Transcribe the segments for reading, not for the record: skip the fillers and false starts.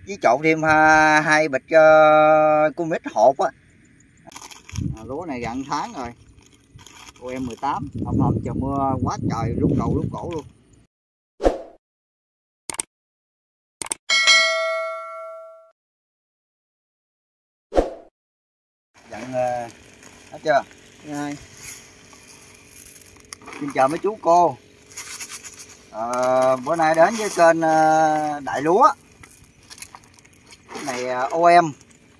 với trộn thêm 2 bịch Comix hột á. Lúa này gần tháng rồi. Em 18 hôm trời mưa quá trời, lúc đầu lúc cổ luôn. Dặn hết chưa? Rồi. Xin chào mấy chú cô. Bữa nay đến với kênh Đại Lúa. Cái này OM.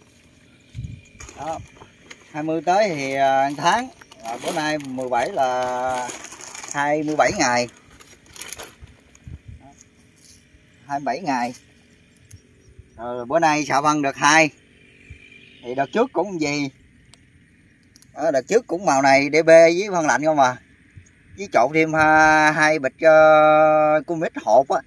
Đó. 20 tới thì tháng. Bữa nay 17 là 27 ngày. 27 ngày. Rồi bữa nay xạ phân đợt 2. Thì đợt trước cũng gì. Đợt trước cũng màu này DB với phân lạnh không mà. Với trộn thêm 2 bịch Comix hột á.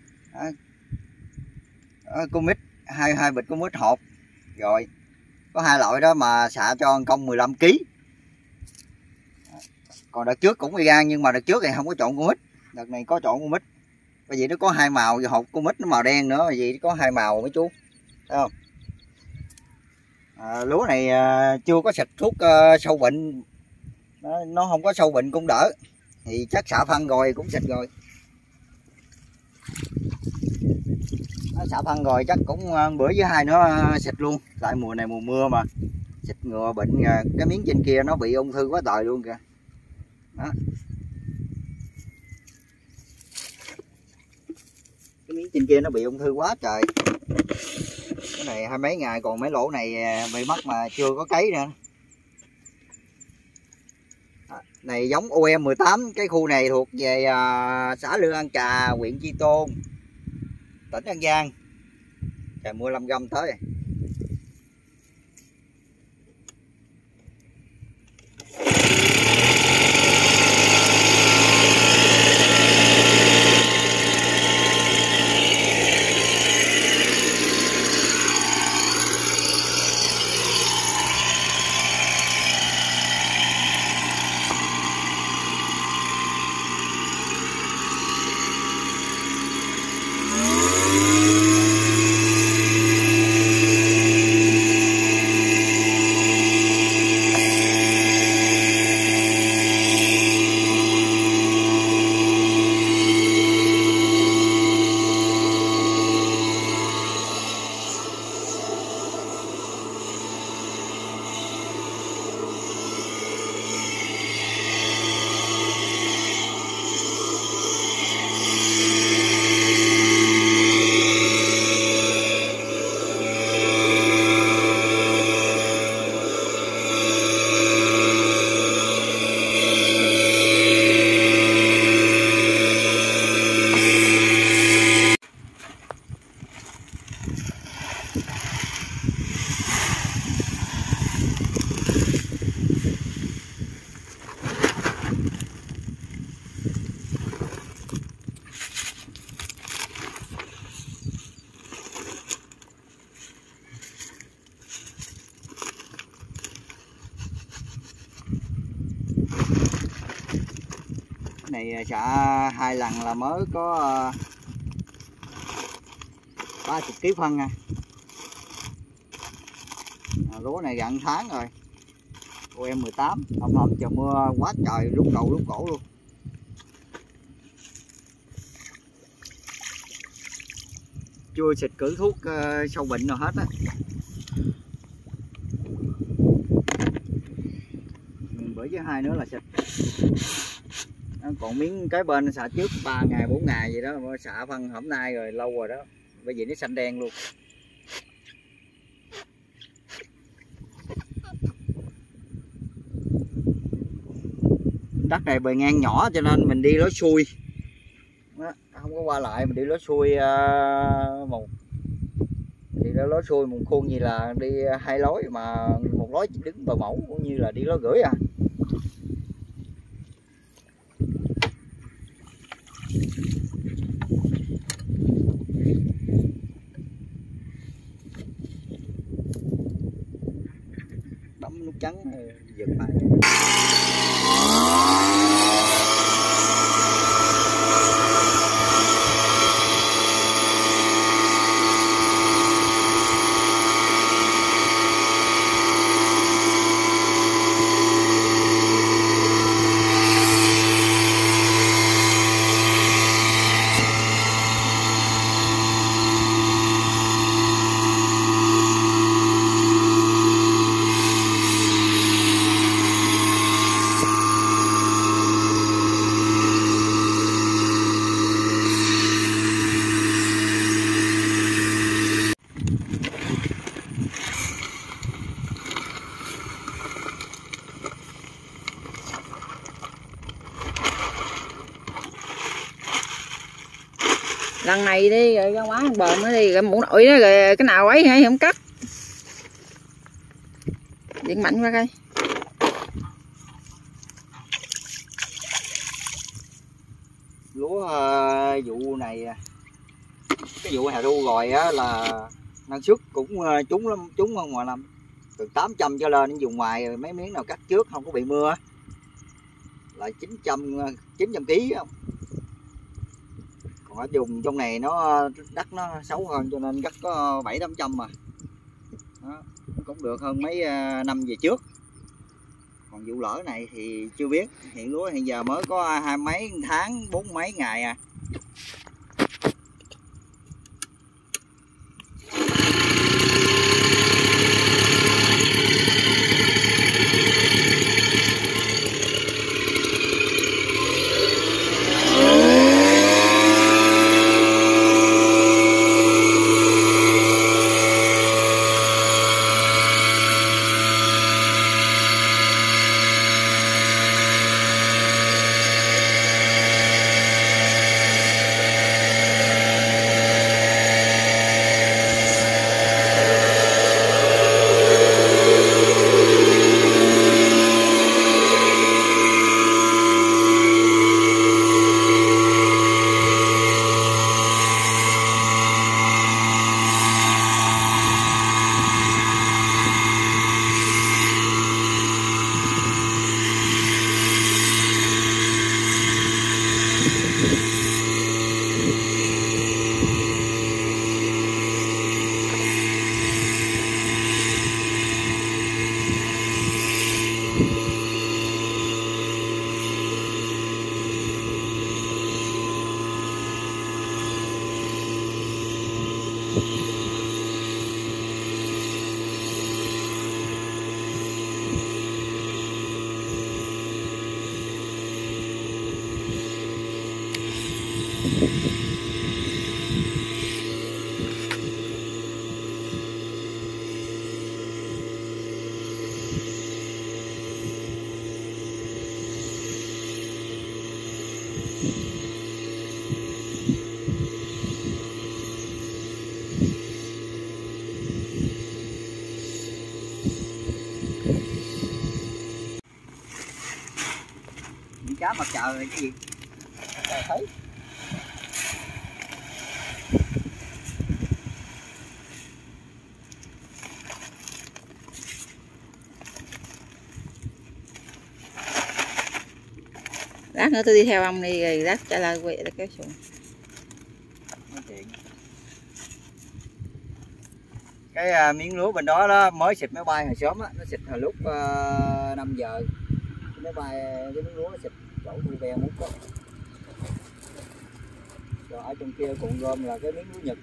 Comix 2 bịch Comix hột. Rồi có 2 loại đó mà xạ cho công 15 kg. Còn đợt trước cũng y gan, nhưng mà đợt trước thì không có trộn Comix, đợt này có trộn Comix. Bởi vì nó có 2 màu, hột Comix nó màu đen nữa, bởi vì nó có 2 màu mấy chú. Thấy không? Lúa này chưa có xịt thuốc sâu bệnh, nó không có sâu bệnh cũng đỡ. Thì chắc xạ phân rồi cũng xịt rồi. Nó xạ phân rồi chắc cũng bữa với 2 nữa xịt luôn. Tại mùa này mùa mưa mà, xịt ngừa bệnh. Cái miếng trên kia nó bị ung thư quá trời luôn kìa. Đó. Cái miếng trên kia nó bị ung thư quá trời. Cái này 20 mấy ngày, còn mấy lỗ này bị mất mà chưa có cấy nữa. Này giống OM 18, cái khu này thuộc về xã Lương An Trà, huyện Chi Tôn, tỉnh An Giang. Trời mưa lâm gâm tới rồi. Này xạ 2 lần là mới có 30 kg phân nha. Lúa này gần tháng rồi. Em 18 hôm trời mưa quá trời, lúc đầu lúc cổ luôn. Chưa xịt cử thuốc sâu bệnh nào hết á. Bữa với 2 nữa là xịt. Còn miếng cái bên xạ trước 3 ngày 4 ngày gì đó, xạ phân hôm nay rồi, lâu rồi đó, bởi vì nó xanh đen luôn. Đất này bề ngang nhỏ cho nên mình đi lối xuôi đó, không có qua lại, mình đi lối xuôi một khuôn gì là đi 2 lối, mà một lối chỉ đứng bờ mẫu, cũng như là đi lối gửi à. Bấm nút trắng giật lại. lần này đi rồi ra quá bờm nó đi rồi mũ nội đó rồi cái nào ấy hay không cắt điện mạnh qua coi. Lúa vụ này, cái vụ hè thu rồi á là năng suất cũng trúng lắm, trúng hơn ngoài năm, từ 800 trở lên. Dùng ngoài mấy miếng nào cắt trước không có bị mưa là 900 kg không. Còn ở vùng trong này nó đất nó xấu hơn cho nên cắt có 700-800 mà đó, cũng được hơn mấy năm về trước. Còn vụ lỡ này thì chưa biết, hiện lúa hiện giờ mới có 20 mấy tháng 40 mấy ngày à. Cá mặt trời là cái gì? Trời thấy. Lát nữa tôi đi theo ông đi rồi lát trả lời quay cái xuồng. Cái miếng lúa bên đó mới xịt máy bay hồi sớm á, nó xịt hồi lúc 5 giờ. Máy bay cái miếng lúa nó xịt chỗ thu ve mút đó. Rồi ở trong kia cuộn gom là cái miếng lúa Nhật.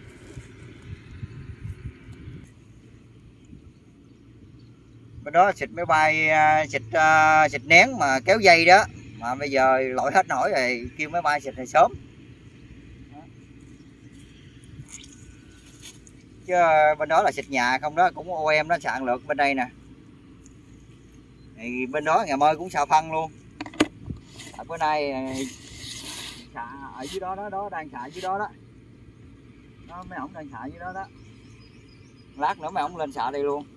Bên đó xịt máy bay xịt nén mà kéo dây đó, mà bây giờ lội hết nổi rồi, kêu máy bay xịt hồi sớm. Chứ bên đó là xịt nhà không đó, cũng OEM nó sạn lược bên đây nè. Thì bên đó ngày mai cũng xào phân luôn. Bữa nay xạ ở dưới đó đó, đang xạ dưới đó đó. Đó mấy ổng đang xạ dưới đó đó. Lát nữa mấy ổng lên xạ đây luôn.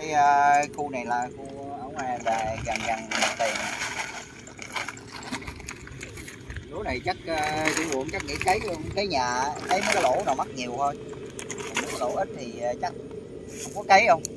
khu này là khu ở ngoài là gần mặt tiền. Lúa này chắc chủ ruộng chắc nghĩ cái nhà thấy mấy cái lỗ nào mắc nhiều thôi, mấy cái lỗ ít thì chắc không có cấy không.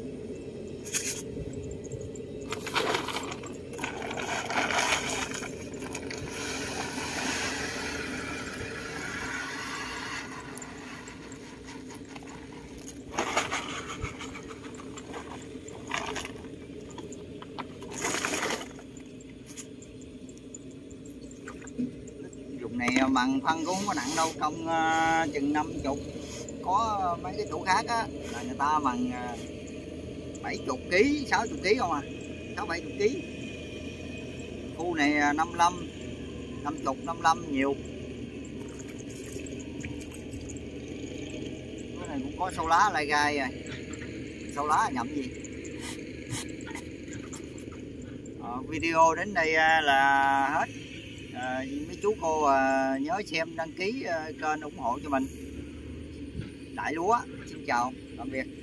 Vùng này mặn phân cũng không có nặng đâu, công chừng 50. Có mấy cái chỗ khác á là người ta mặn 70 kg, 60 kg không à, 60-70 kg. Khu này 55, 50, 55 nhiều. Cái này cũng có sâu lá lai gai rồi. Sâu lá nhậm gì. Video đến đây là hết. Mấy chú cô nhớ xem, đăng ký kênh ủng hộ cho mình. Đại Lúa xin chào tạm biệt.